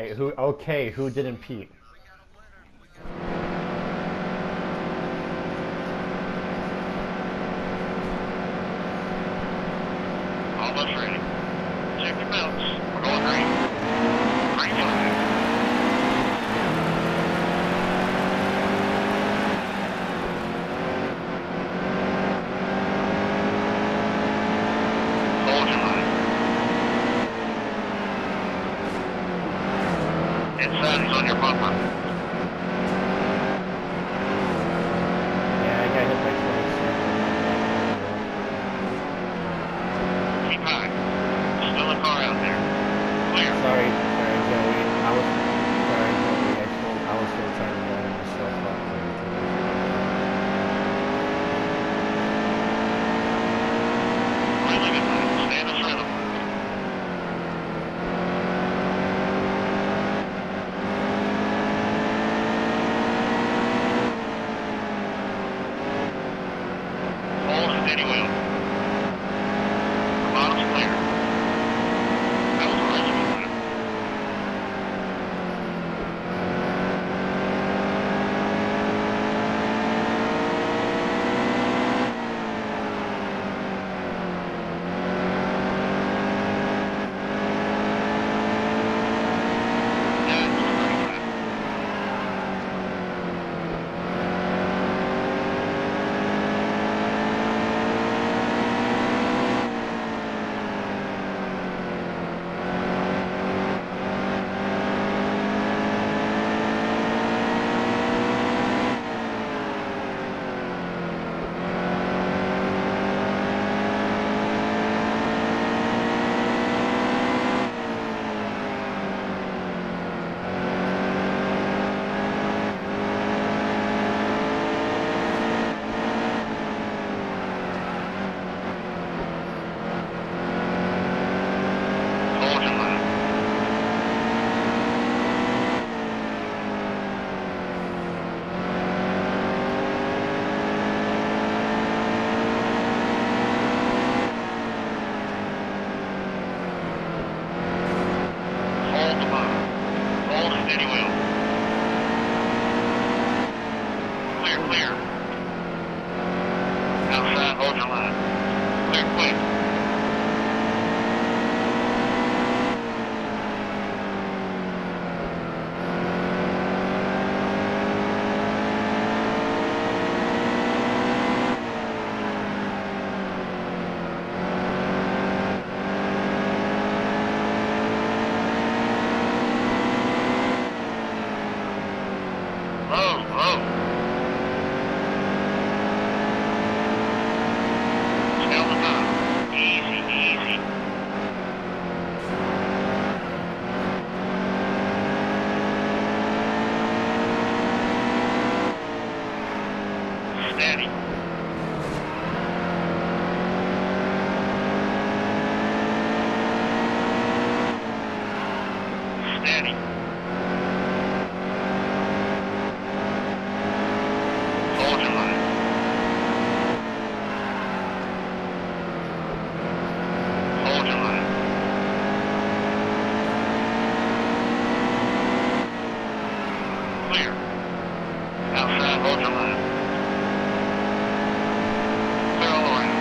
Alright, who didn't Pete? Almost ready. Check your belts. We're going green. Green flag. Hold your line. Inside, he's on your bumper. Yeah, I got hit by Keep high. Still a car out there. Clear. Sorry, Joey. I was still trying to get myself up. Really good line. Stay in this rhythm. Hold a steady wheel. Bottom's clear. That was a regimen lap. That was a great lap. Hold your line. Hold the bottom. Hold a steady wheel. Clear, clear. Outside, hold your line. Clear, quick. Low, low. Stay on the top. Easy, easy. Steady. Steady. Hold your line. Hold your line. Clear. Outside, hold your line. Clear all around.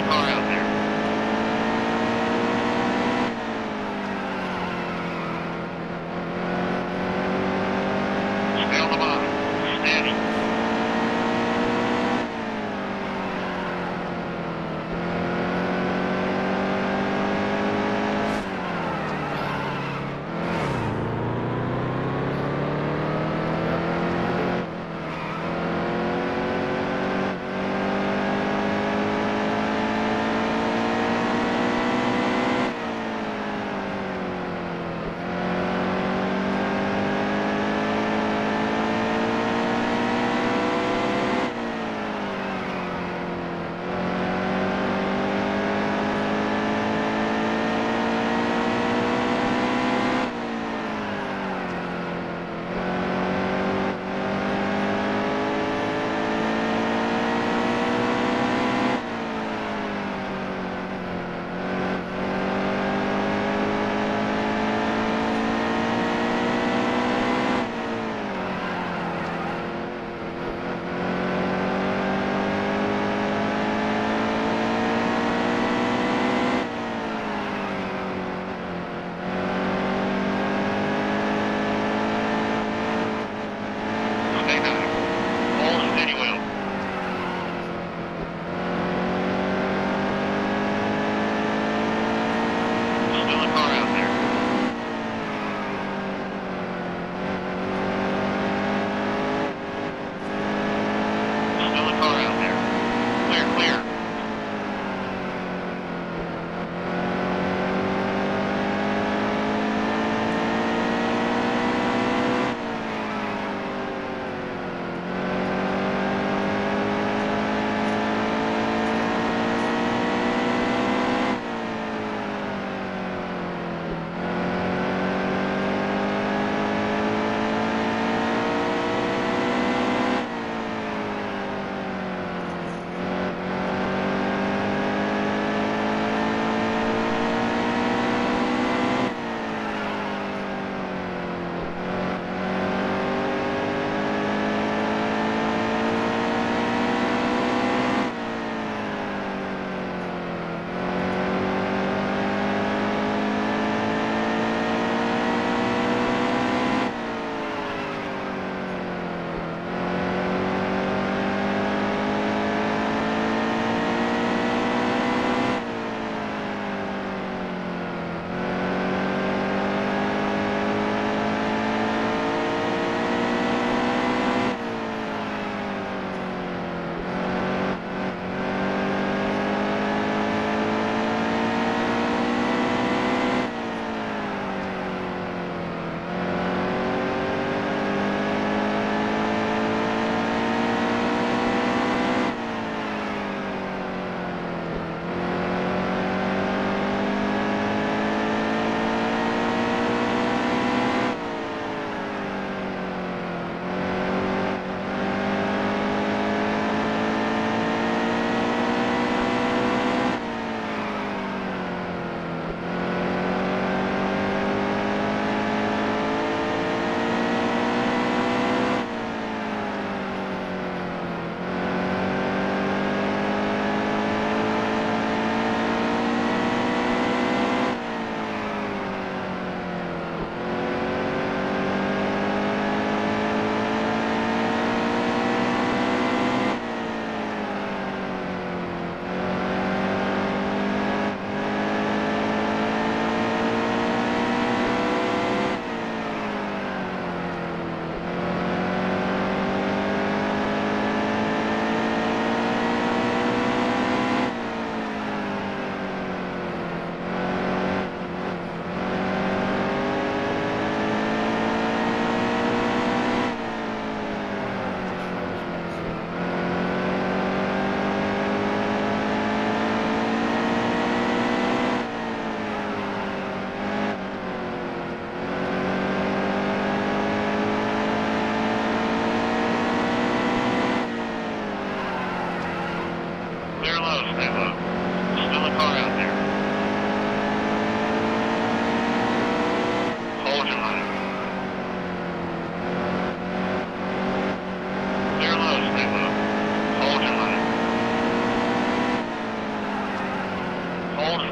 a car out there. Stay on the bottom. Steady.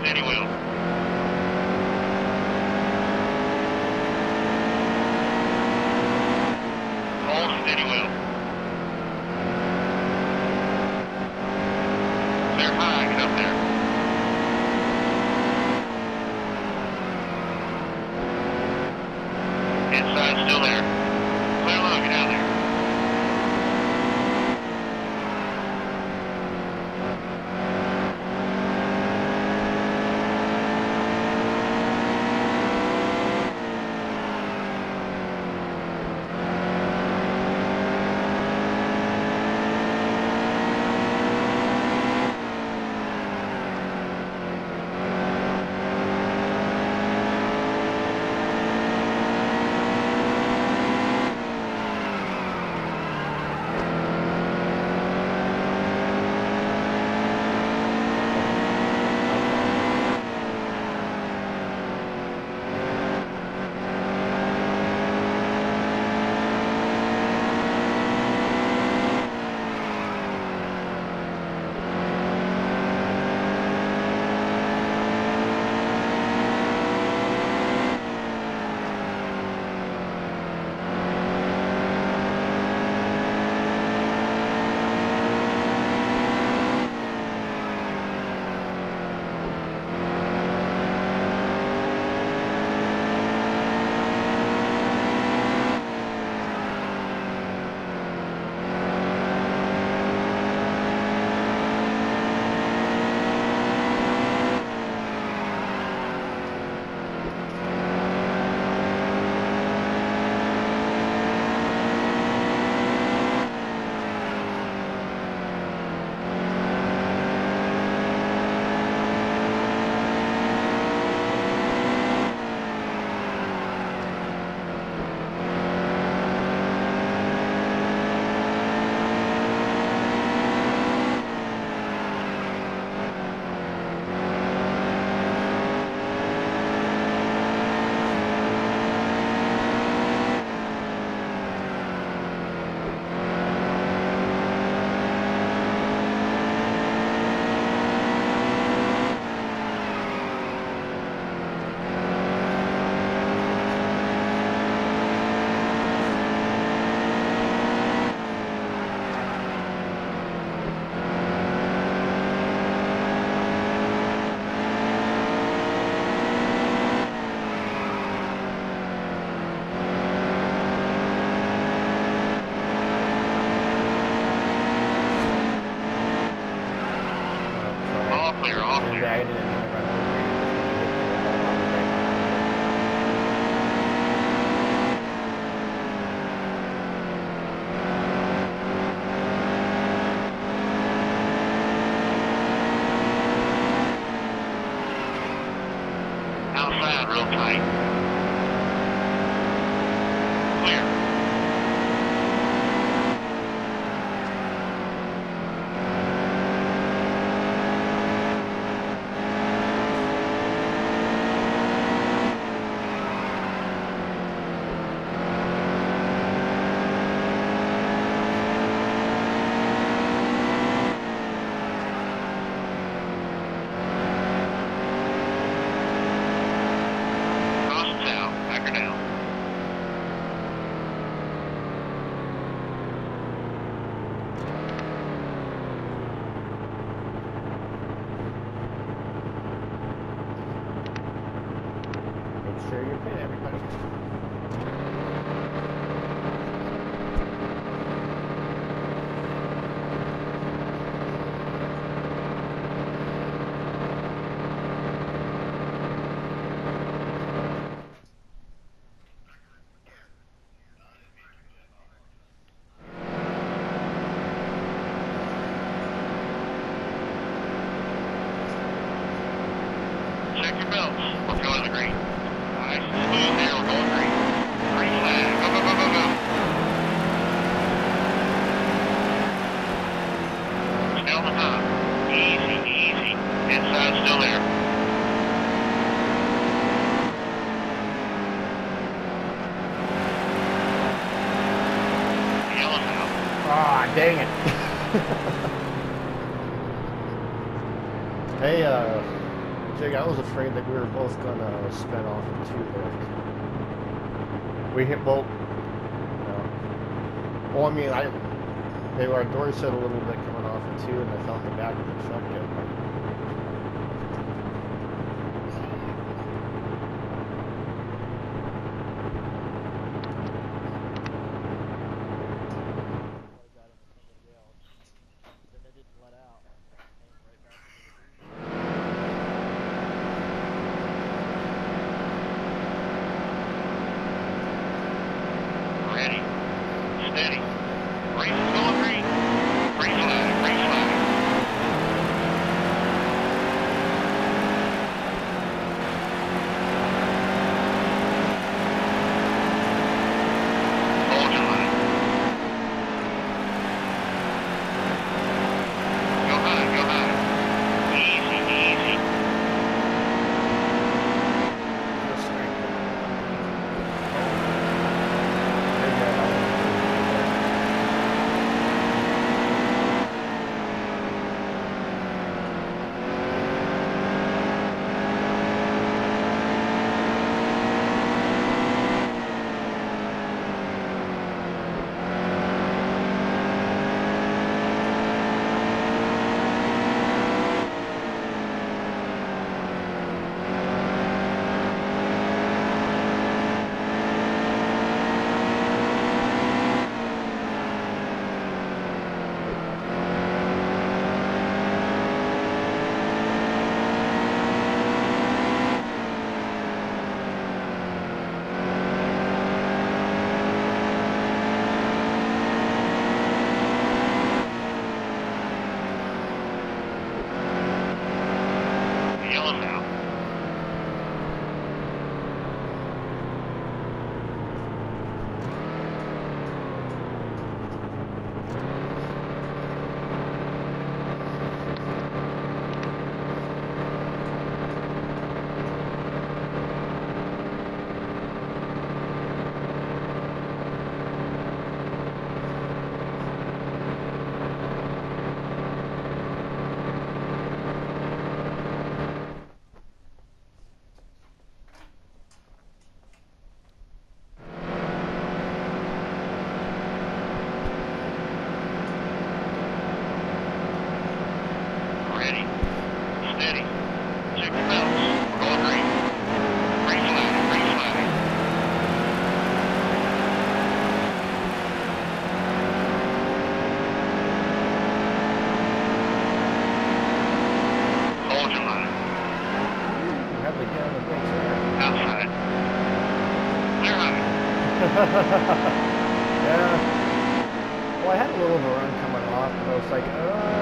steady wheel. Hold steady wheel. Clear high, get up there. Inside still there. Clear low, get out there. Dragging it in the run over. Outside, real tight. Clear. Make sure you're fit, everybody. Check your belts. We're going to the green. Nice and smooth there. We're going green. Green flag. Go, go, go, go, go. Stay on the top. Easy, easy. Inside still there. Yellow's out. Ah, dang it. Hey, Jake, I was afraid that we were both gonna spin off in two there. We hit both. Well, I mean, they were doors said a little bit coming off in two, and I felt the back of the truck get like. Yeah. Well, I had a little of a run coming off, but I was like,